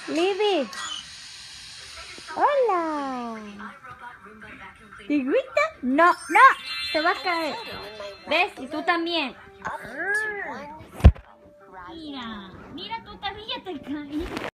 Libby. Hola. ¿Te gusta? No, no. Se va a caer. ¿Ves? Y tú también. Mira, mira, tú también ya te caí.